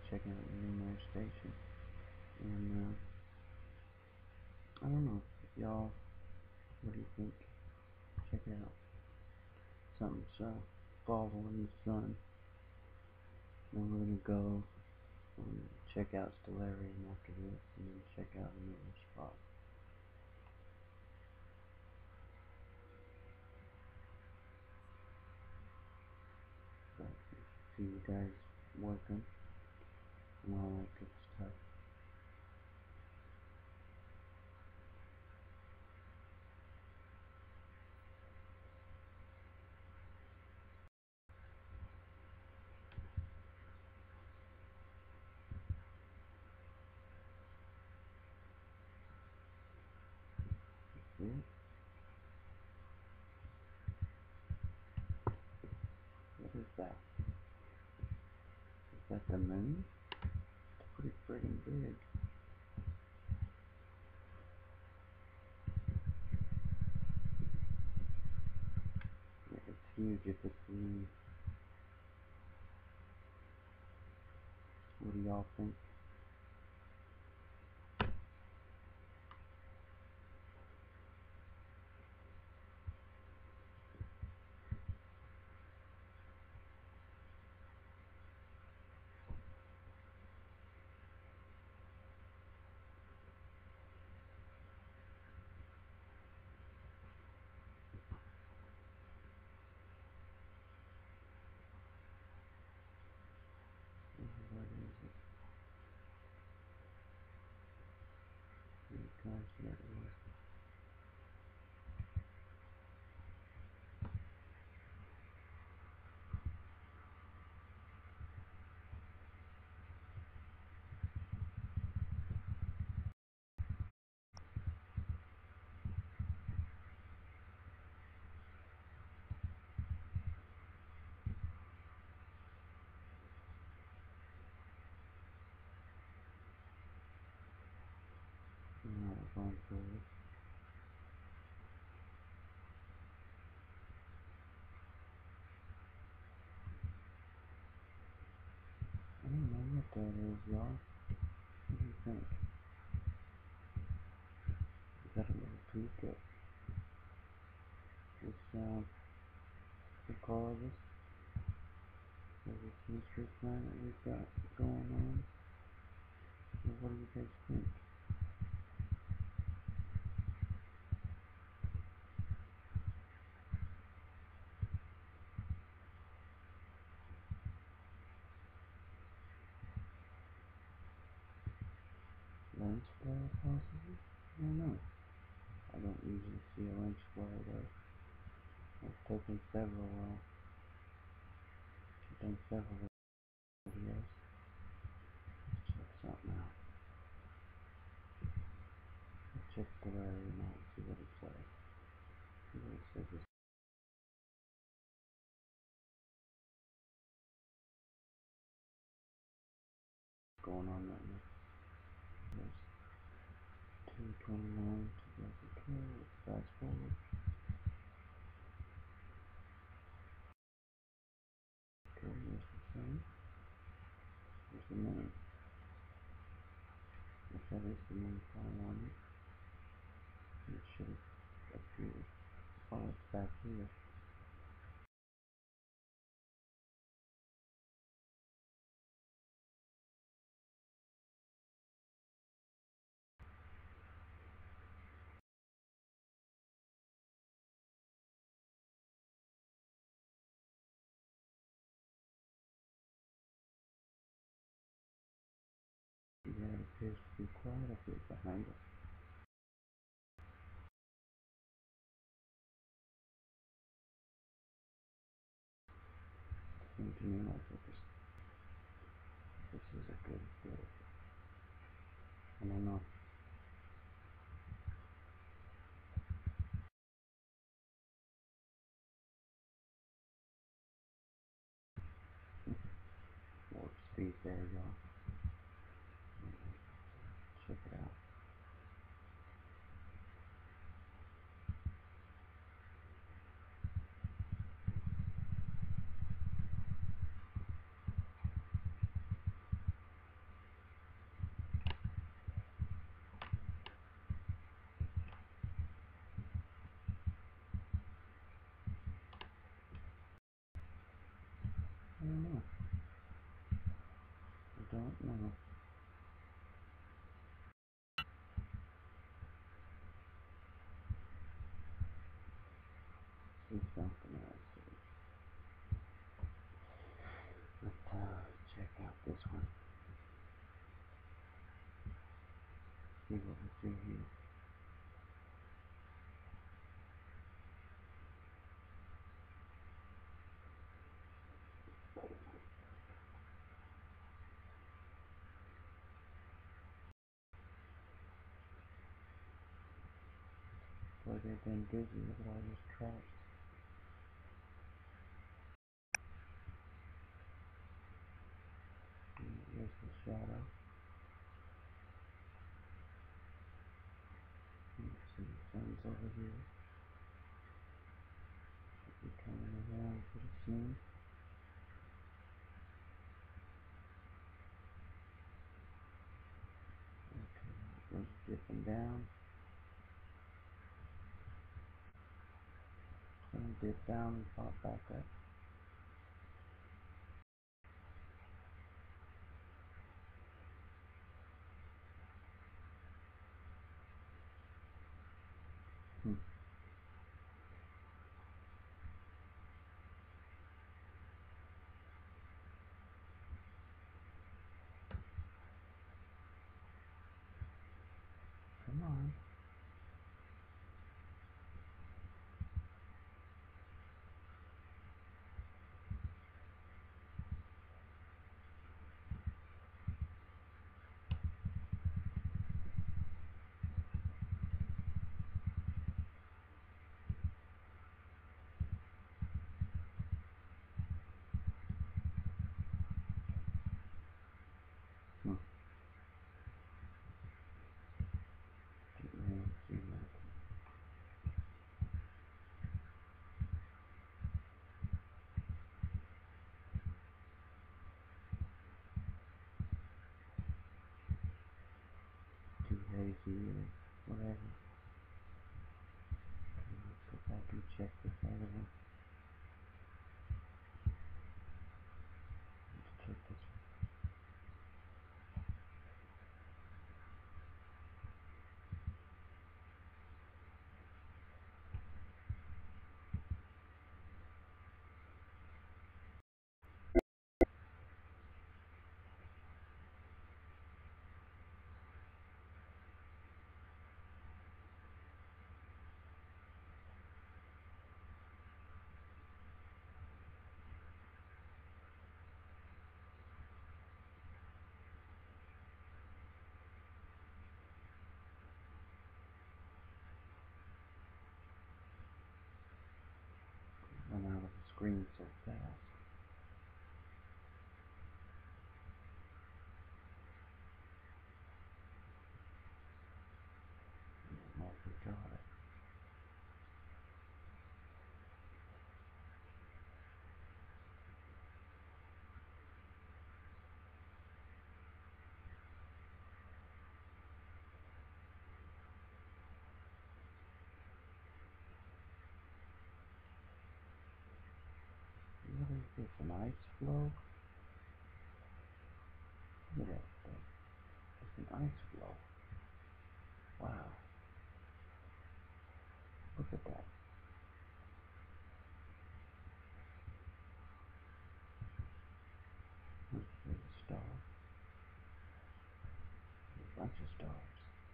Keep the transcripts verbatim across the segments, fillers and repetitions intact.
checking out the Nemo station. And uh, I don't know, y'all, what do you think? Check it out. Something's uh, following the sun. And we're gonna go and check out Stellarium after this, and then check out another spot. But see you guys working and all that good stuff. See it? What is that? Is that the moon? It's pretty friggin' big. Yeah, it's huge if it's the moon. What do y'all think? What is it? Here it comes. There it is. Now we're going forward. I don't know what that is, y'all. What do you think? We got a little peek at this, um, the call this, of this mystery planet we've got going on. So what do you guys think? Lens flare possibly? I don't know. I don't usually see a lens flare though. I've taken several, uh, I've done several videos. Check something out. Let's check the area out and see what it says. See what it says is going on right now. There's two twenty-nine, two thousand two. Let's fast forward. Okay, here's the sun. Here's the moon. If that is the moon following it, it should appear. Oh, it's back here. Yeah, it appears to be quite a bit behind us. Seems to me like this, this is a good bit. I don't know. Warp speed there, y'all. Check it out. don't know. I don't know. See something else. Let's uh, check out this one. See what we see here. Boy, they've been busy. Look at all this trash. And here's the shadow. Let's see, the sun's over here. Should be coming around pretty soon. Okay, it was dipping down. Gonna dip down and pop back up. Hmm. Come on. Hmm. Didn't really see that. Too hazy or whatever. Okay, let's go back and check this other one. Let's check this one. Went out of the screen so fast. Oh, we got it. What is this, an ice flow? Look at that thing. It's an ice flow. Wow. Look at that. There's a star. There's a bunch of stars.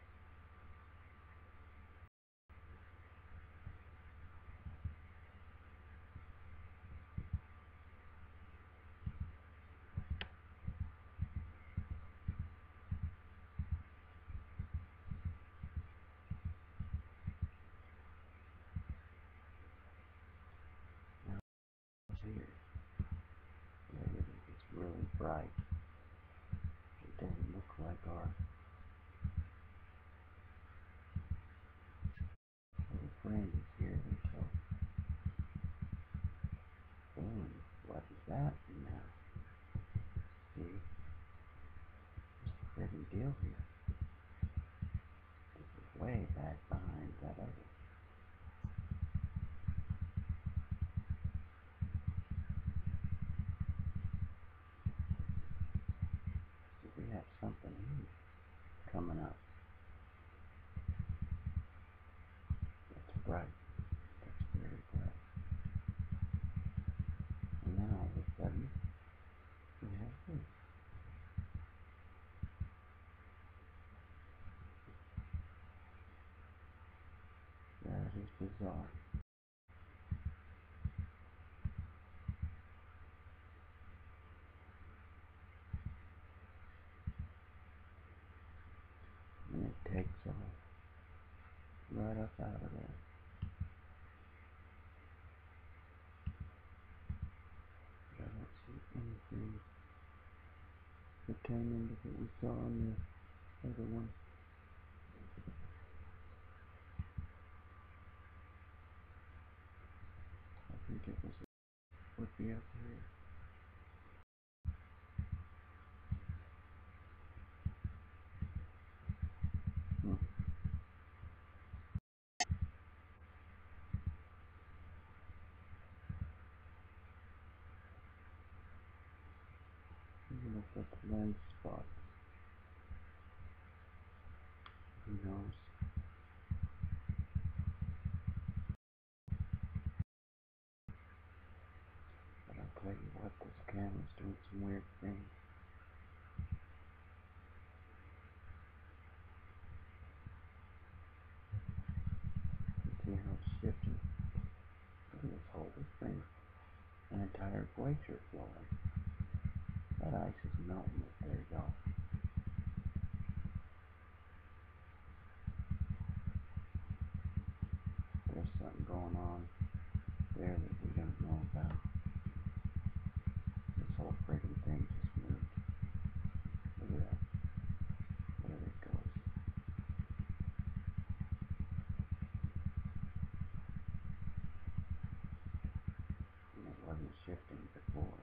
Now it's here. Look at it. It's really bright. It doesn't look like our little friend is here until boom. What is that now? See? What's the friggin' deal here? This is way back behind that other. are. And it takes off right up out of there. I don't see anything pertaining to what we saw on the other one. I think it was would be up here. Hmm. Even if that's lens spot, who knows? But I'll tell you what, this camera's doing some weird things. See how it's shifting? Look at this hole, this thing, an entire glacier flowing. That ice is melting up there, y'all. There's something going on there that we don't know about. This whole friggin' thing just moved. Look at that. There it goes. And it wasn't shifting before.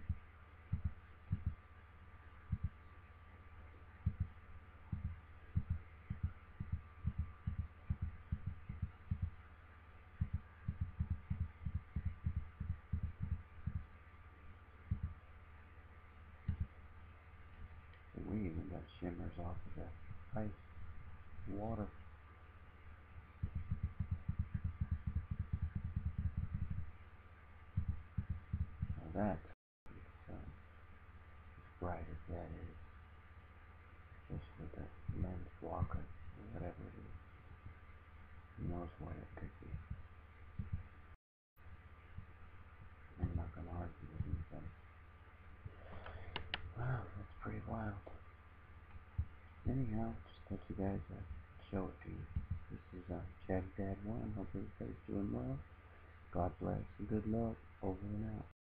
And we even got shimmers off of the ice water. Now that's the sun. As bright as that is. Just with the lens blocker, or whatever it is. Who knows what it could be. I'm not gonna argue with anybody. Wow, that's pretty wild. Anyhow, just thought you guys uh, show it to you. This is uh, Chatty Dad one. Hope everybody's doing well. God bless and good luck. Over and out.